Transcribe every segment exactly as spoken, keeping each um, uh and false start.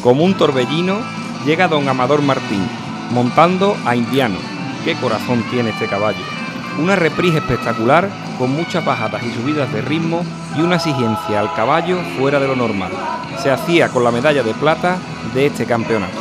Como un torbellino llega don Amador Martín, montando a Indiano. ¡Qué corazón tiene este caballo! Una reprise espectacular, con muchas bajadas y subidas de ritmo y una exigencia al caballo fuera de lo normal. Se hacía con la medalla de plata de este campeonato.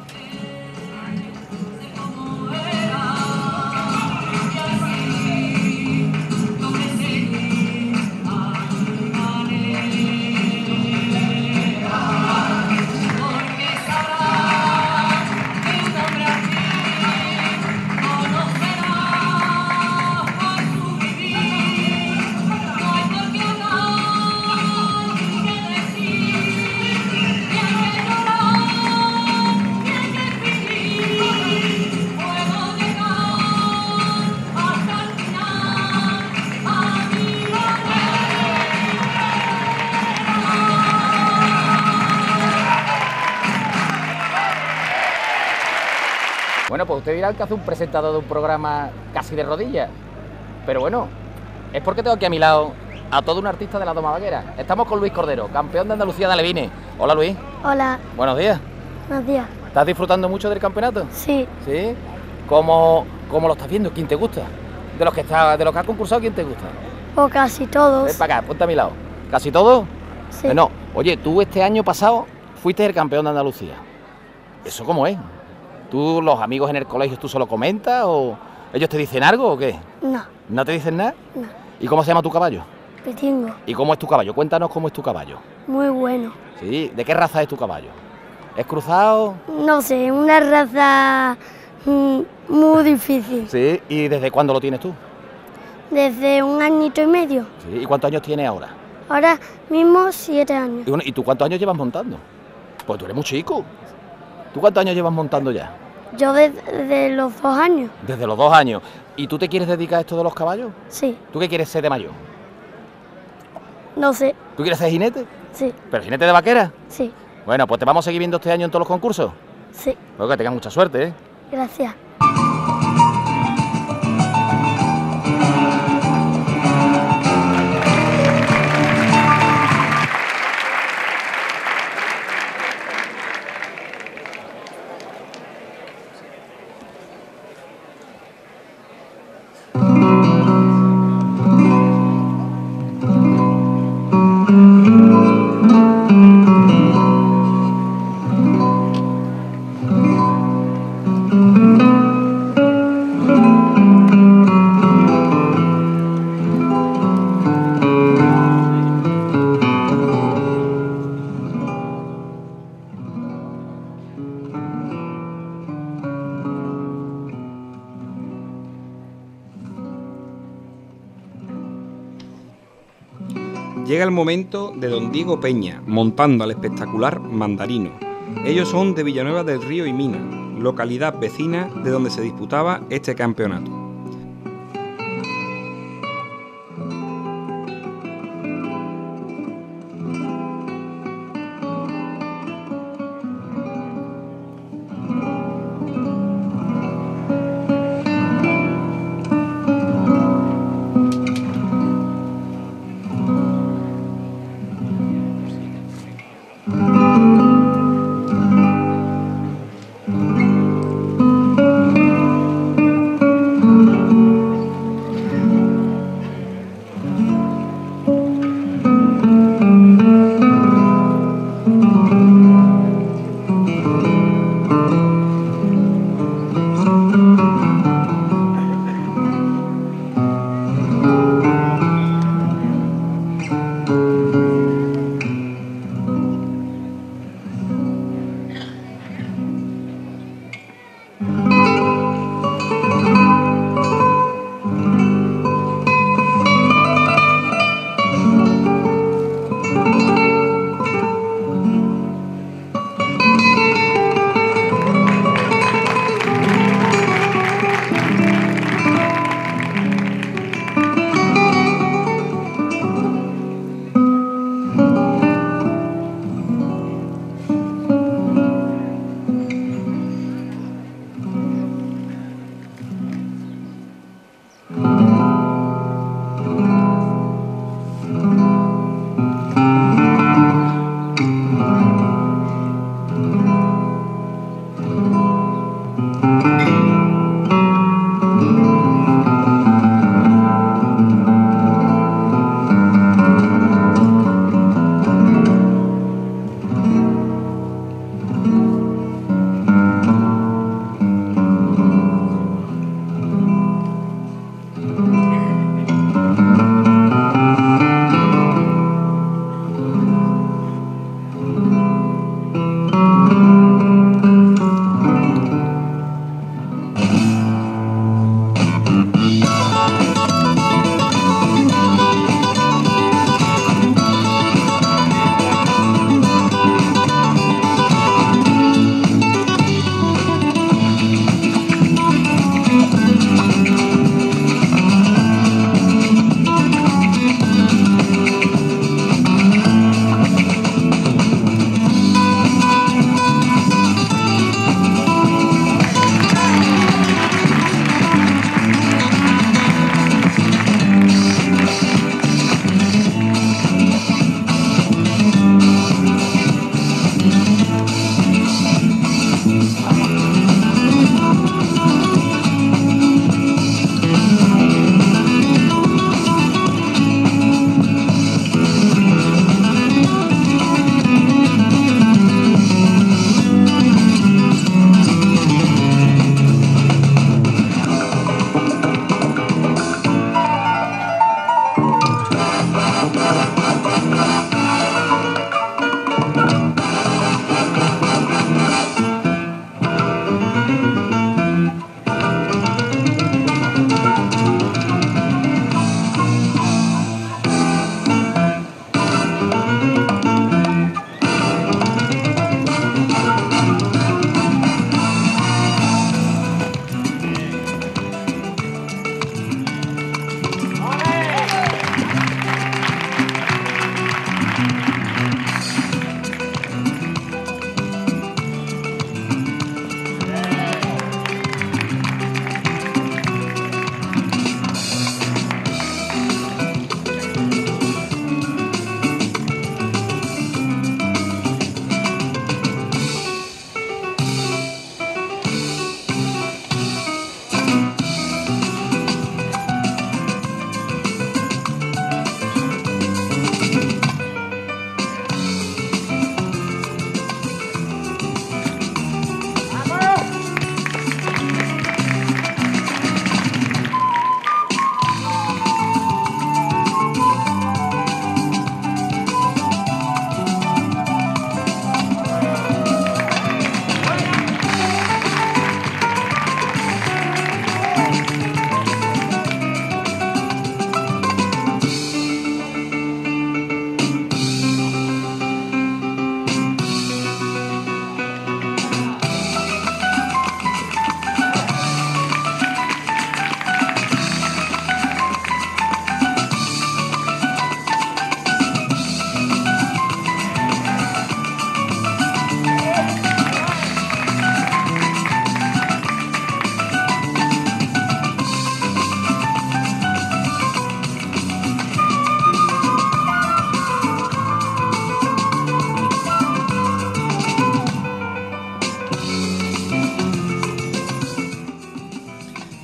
Bueno, pues usted dirá que hace un presentador de un programa casi de rodillas. Pero bueno, es porque tengo aquí a mi lado a todo un artista de la Doma Vaquera. Estamos con Luis Cordero, campeón de Andalucía de alevines. Hola, Luis. Hola. Buenos días. Buenos días. ¿Estás disfrutando mucho del campeonato? Sí. ¿Sí? ¿Cómo, cómo lo estás viendo? ¿Quién te gusta? De los que está, de los que has concursado, ¿quién te gusta? O casi todos. Ven para acá, ponte a mi lado. ¿Casi todo? Sí. No. Oye, tú este año pasado fuiste el campeón de Andalucía. ¿Eso cómo es? ¿Tú, los amigos en el colegio, tú solo comentas o ellos te dicen algo o qué? No. ¿No te dicen nada? No. ¿Y cómo se llama tu caballo? Petingo. ¿Y cómo es tu caballo? Cuéntanos cómo es tu caballo. Muy bueno. ¿Sí? ¿De qué raza es tu caballo? ¿Es cruzado? No sé, una raza mm, muy difícil. Sí. ¿Y desde cuándo lo tienes tú? Desde un añito y medio. Sí. ¿Y cuántos años tienes ahora? Ahora mismo siete años. ¿Y, bueno, ¿y tú cuántos años llevas montando? Pues tú eres muy chico. ¿Tú cuántos años llevas montando ya? Yo desde los dos años. Desde los dos años. ¿Y tú te quieres dedicar a esto de los caballos? Sí. ¿Tú qué quieres ser de mayor? No sé. ¿Tú quieres ser jinete? Sí. ¿Pero jinete de vaquera? Sí. Bueno, pues te vamos a seguir viendo este año en todos los concursos. Sí. Pues que tengas mucha suerte, ¿eh? Gracias. Llega el momento de don Diego Peña, montando al espectacular Mandarino. Ellos son de Villanueva del Río y Mina, localidad vecina de donde se disputaba este campeonato.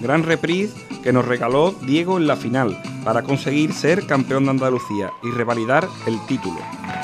Gran reprise que nos regaló Diego en la final para conseguir ser campeón de Andalucía y revalidar el título.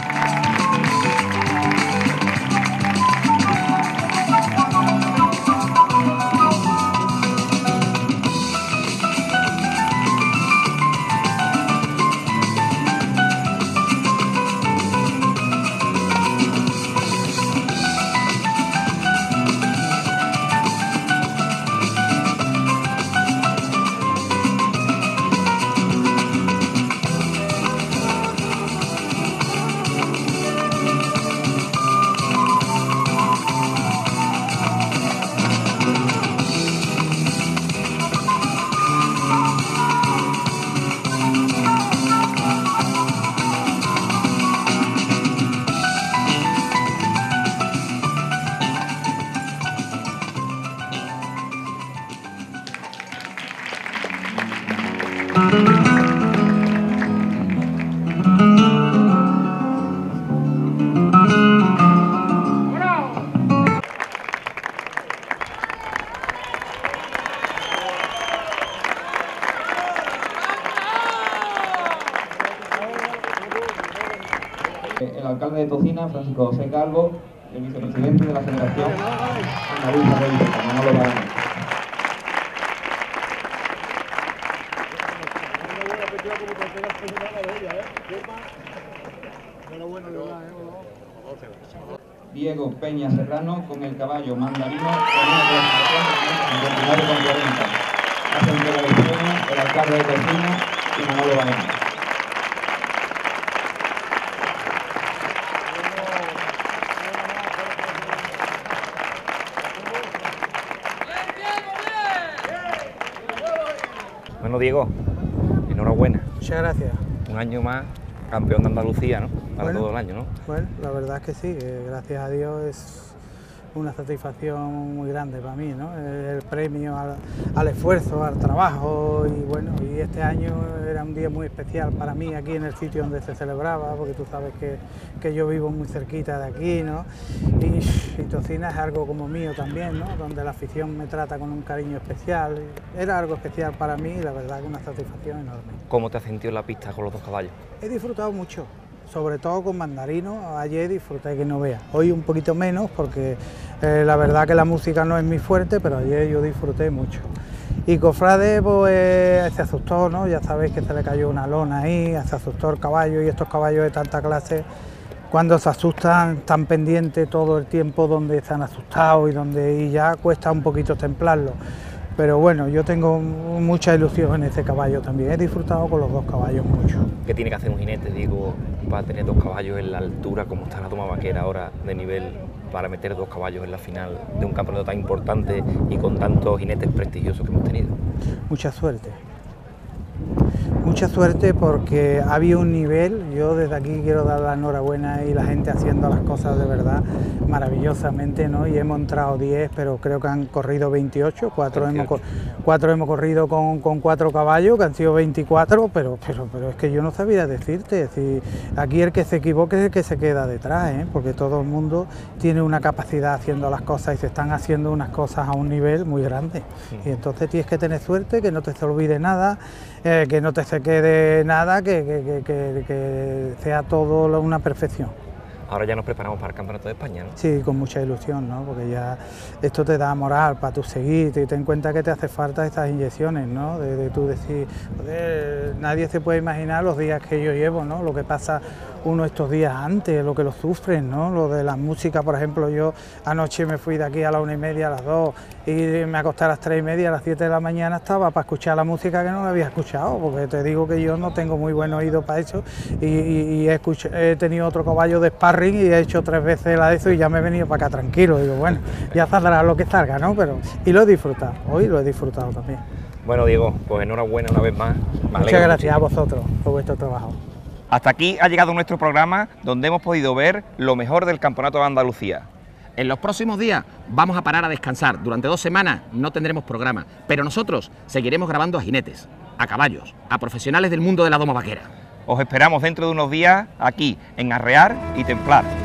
El alcalde de Tocina, Francisco José Calvo, el vicepresidente de la Federación Andaluza de Hípica, Manolo Baraja. Diego Peña Serrano con el caballo Mandarino con una clasificación de cincuenta y nueve con cuarenta. Hace entrega del premio el alcalde de Tocina y Manolo Baraja. Bueno, Diego, enhorabuena. Muchas gracias. Un año más campeón de Andalucía, ¿no? Para Bueno, todo el año, ¿no? Bueno, la verdad es que sí, que gracias a Dios es una satisfacción muy grande para mí, ¿no? El premio al, al esfuerzo, al trabajo y bueno, y este año era un día muy especial para mí aquí en el sitio donde se celebraba, porque tú sabes que, que yo vivo muy cerquita de aquí, ¿no? Y, y Tocina es algo como mío también, ¿no? Donde la afición me trata con un cariño especial. Era algo especial para mí y la verdad que una satisfacción enorme. ¿Cómo te has sentido en la pista con los dos caballos? He disfrutado mucho, sobre todo con Mandarino. Ayer disfruté que no veas, hoy un poquito menos porque eh, la verdad que la música no es mi fuerte, pero ayer yo disfruté mucho. Y Cofrade pues se asustó, ¿no? Ya sabéis que se le cayó una lona ahí, se asustó el caballo y estos caballos de tanta clase, cuando se asustan están pendientes todo el tiempo donde están asustados y donde y ya cuesta un poquito templarlo. Pero bueno, yo tengo mucha ilusión en ese caballo también, he disfrutado con los dos caballos mucho. ¿Qué tiene que hacer un jinete, digo, para tener dos caballos en la altura como está la toma vaquera ahora de nivel, para meter dos caballos en la final de un campeonato tan importante y con tantos jinetes prestigiosos que hemos tenido? Mucha suerte. Mucha suerte porque había un nivel, yo desde aquí quiero dar la enhorabuena y la gente haciendo las cosas de verdad maravillosamente, ¿no? Y hemos entrado diez, pero creo que han corrido veintiocho, cuatro, veintiocho. Hemos, cuatro hemos corrido con, con cuatro caballos, que han sido veinticuatro, pero, pero, pero es que yo no sabía decirte, si aquí el que se equivoque es el que se queda detrás, ¿eh? Porque todo el mundo tiene una capacidad haciendo las cosas y se están haciendo unas cosas a un nivel muy grande. Sí. Y entonces tienes que tener suerte, que no te se olvide nada, eh, que no te se quede nada, que, que, que, que sea todo una perfección. Ahora ya nos preparamos para el Campeonato de España, ¿no? Sí, con mucha ilusión, ¿no? Porque ya esto te da moral para tu seguir, te ten en cuenta que te hace falta estas inyecciones, ¿no? De, de tú decir, joder, nadie se puede imaginar los días que yo llevo, ¿no? Lo que pasa uno estos días antes, lo que lo sufren, ¿no? Lo de la música, por ejemplo, yo anoche me fui de aquí a la una y media, a las dos, y me acosté a las tres y media, a las siete de la mañana estaba para escuchar la música que no la había escuchado, porque te digo que yo no tengo muy buen oído para eso, y, y, y he, escuchado, he tenido otro caballo de sparring y he hecho tres veces la de eso y ya me he venido para acá tranquilo, digo, bueno, ya saldrá lo que salga, ¿no? Pero, y lo he disfrutado, hoy lo he disfrutado también. Bueno, Diego, pues enhorabuena una vez más. Muchas gracias a vosotros por vuestro trabajo. Hasta aquí ha llegado nuestro programa, donde hemos podido ver lo mejor del Campeonato de Andalucía. En los próximos días vamos a parar a descansar. Durante dos semanas no tendremos programa, pero nosotros seguiremos grabando a jinetes, a caballos, a profesionales del mundo de la doma vaquera. Os esperamos dentro de unos días aquí, en Arrear y Templar.